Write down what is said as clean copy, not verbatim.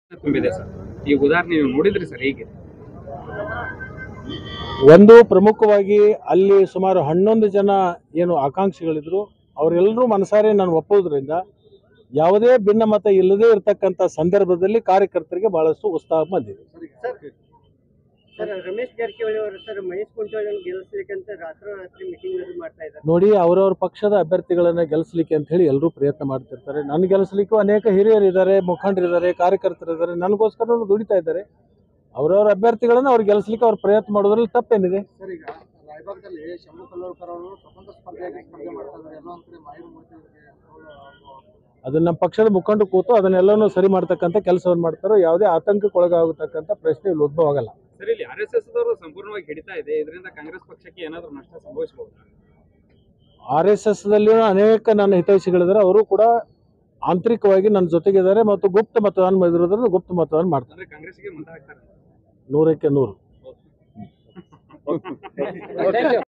ತುಂಬಿದೆ ಸರ್. ಈ ಉದಾಹರಣೆ ನೀವು ನೋಡಿದ್ರಿ ಸರ್ ಹೇಗೆ? ಒಂದು ಪ್ರಮುಖವಾಗಿ ಅಲ್ಲಿ ಸುಮಾರು 11 ಜನ ಏನು ಆಕಾಂಕ್ಷಿಗಳಿದ್ರು ಅವರೆಲ್ಲರೂ ಮನಸಾರೆ ನಾನು ಒಪ್ಪೋದ್ರಿಂದ ಯಾವುದೇ ಭಿನ್ನಮತ ಇಲ್ಲದೇ ಇರತಕ್ಕಂಥ ಸಂದರ್ಭದಲ್ಲಿ ಕಾರ್ಯಕರ್ತರಿಗೆ ಬಹಳಷ್ಟು ಉತ್ಸಾಹ ಬಂದಿದೆ. ಸರ್ ರಮೇಶ್ ಜಾರಕಿಹೊಳಿ ಅವರು ಸರ್ ಮಹೇಶ್ ಕುಮಟಳ್ಳಿ ಗೆಲ್ಲಿಸಲಿಕ್ಕಂತ ರಾತ್ರೋರಾತ್ರಿ ಮೀಟಿಂಗ್ ಮಾಡ್ತಾ ಇದ್ದಾರೆ. ನೋಡಿ, ಅವರವ್ರ ಪಕ್ಷದ ಅಭ್ಯರ್ಥಿಗಳನ್ನ ಗೆಲ್ಲಿಸಲಿಕ್ಕೆ ಅಂತ ಹೇಳಿ ಎಲ್ಲರೂ ಪ್ರಯತ್ನ ಮಾಡ್ತಿರ್ತಾರೆ. ನನ್ನ ಗೆಲ್ಲಿಸಲಿಕ್ಕೂ ಅನೇಕ ಹಿರಿಯರಿದ್ದಾರೆ, ಮುಖಂಡರಿದ್ದಾರೆ, ಕಾರ್ಯಕರ್ತರಿದ್ದಾರೆ, ನನಗೋಸ್ಕರ ದುಡಿತಾ ಇದ್ದಾರೆ. ಅವರವ್ರ ಅಭ್ಯರ್ಥಿಗಳನ್ನ ಅವ್ರು ಗೆಲ್ಲಿಸಲಿಕ್ಕೆ ಅವ್ರ ಪ್ರಯತ್ನ ಮಾಡೋದ್ರಲ್ಲಿ ತಪ್ಪೇನಿದೆ? ಸರ್ ಈಗ ರಾಯಬಾಗದಲ್ಲಿ ಶಂಭು ಕಲ್ಲೂರ್ಕರ್ ಅವರು ಸ್ವತಂತ್ರ ಸ್ಪರ್ಧೆ ಮಾಡ್ತಾ ಇದ್ದಾರೆ. ಎಲ್ಲೋ ಒಂದ್ ಕಡೆ ಅದನ್ನ ನಮ್ಮ ಪಕ್ಷದ ಮುಖಂಡ ಕೂತು ಅದನ್ನೆಲ್ಲನೂ ಸರಿ ಮಾಡ್ತಕ್ಕಂಥ ಕೆಲಸವನ್ನು ಮಾಡ್ತಾರೋ ಯಾವುದೇ ಆತಂಕಕ್ಕೆ ಒಳಗಾಗತಕ್ಕಂಥ ಪ್ರಶ್ನೆ ಇಲ್ಲಿ ಉದ್ಭವ ಆಗಲ್ಲ. ಸರ್, ಇಲ್ಲಿ RSS ದವರು ಸಂಪೂರ್ಣವಾಗಿ ಹಿಡಿತಾ ಇದೆ. ಇದರಿಂದ ಕಾಂಗ್ರೆಸ್ ಪಕ್ಷಕ್ಕೆ ಏನಾದರೂ ನಷ್ಟ ಸಂಭವಿಸಬಹುದು? RSS ದಲ್ಲಿ ಅನೇಕ ನನ್ನ ಹಿತೈಷಿಗಳಿದ್ದಾರೆ. ಅವರು ಕೂಡ ಆಂತರಿಕವಾಗಿ ನನ್ನ ಜೊತೆಗಿದ್ದಾರೆ ಮತ್ತು ಗುಪ್ತ ಮತದಾನ ಇರೋದ್ರಿಂದ ಗುಪ್ತ ಮತದಾನ ಮಾಡ್ತಾರೆ. ಕಾಂಗ್ರೆಸ್ಗೆ ಮತ ಹಾಕ್ತಾರೆ 100ಕ್ಕೆ 100.